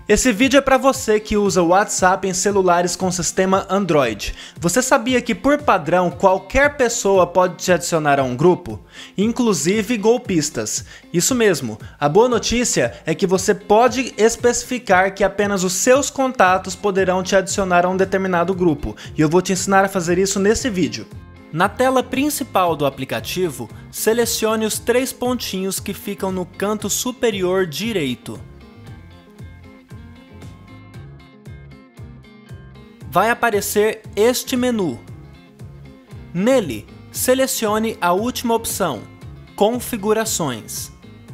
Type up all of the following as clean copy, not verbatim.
Esse vídeo é para você que usa o WhatsApp em celulares com sistema Android. Você sabia que por padrão qualquer pessoa pode te adicionar a um grupo? Inclusive golpistas. Isso mesmo, a boa notícia é que você pode especificar que apenas os seus contatos poderão te adicionar a um determinado grupo, e eu vou te ensinar a fazer isso nesse vídeo. Na tela principal do aplicativo, selecione os 3 pontinhos que ficam no canto superior direito. Vai aparecer este menu. Nele, selecione a última opção, Configurações.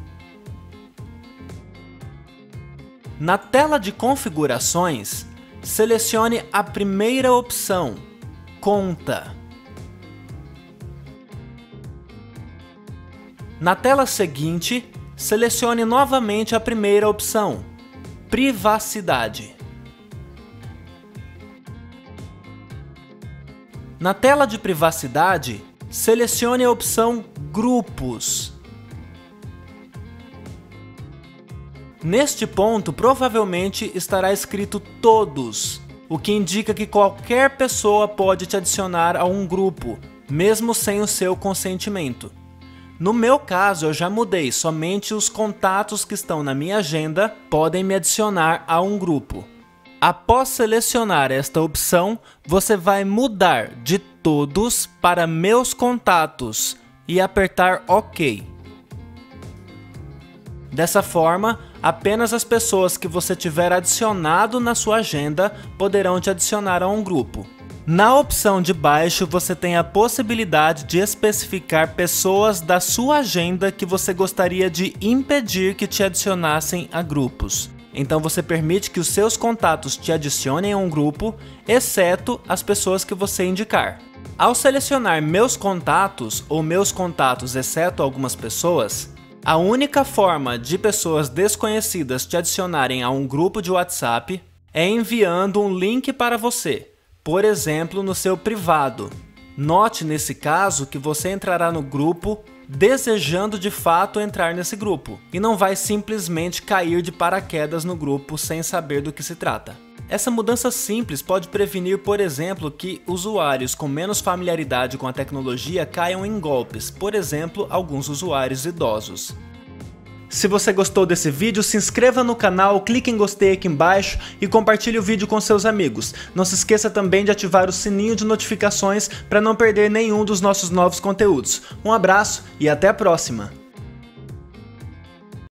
Na tela de configurações, selecione a primeira opção, Conta. Na tela seguinte, selecione novamente a primeira opção, Privacidade. Na tela de privacidade, selecione a opção Grupos. Neste ponto, provavelmente estará escrito Todos, o que indica que qualquer pessoa pode te adicionar a um grupo, mesmo sem o seu consentimento. No meu caso, eu já mudei, somente os contatos que estão na minha agenda podem me adicionar a um grupo. Após selecionar esta opção, você vai mudar de Todos para Meus Contatos e apertar OK. Dessa forma, apenas as pessoas que você tiver adicionado na sua agenda poderão te adicionar a um grupo. Na opção de baixo, você tem a possibilidade de especificar pessoas da sua agenda que você gostaria de impedir que te adicionassem a grupos. Então você permite que os seus contatos te adicionem a um grupo, exceto as pessoas que você indicar. Ao selecionar Meus Contatos ou Meus Contatos exceto algumas pessoas, a única forma de pessoas desconhecidas te adicionarem a um grupo de WhatsApp é enviando um link para você, por exemplo, no seu privado. Note nesse caso que você entrará no grupo desejando de fato entrar nesse grupo e não vai simplesmente cair de paraquedas no grupo sem saber do que se trata. Essa mudança simples pode prevenir, por exemplo, que usuários com menos familiaridade com a tecnologia caiam em golpes, por exemplo, alguns usuários idosos. Se você gostou desse vídeo, se inscreva no canal, clique em gostei aqui embaixo e compartilhe o vídeo com seus amigos. Não se esqueça também de ativar o sininho de notificações para não perder nenhum dos nossos novos conteúdos. Um abraço e até a próxima!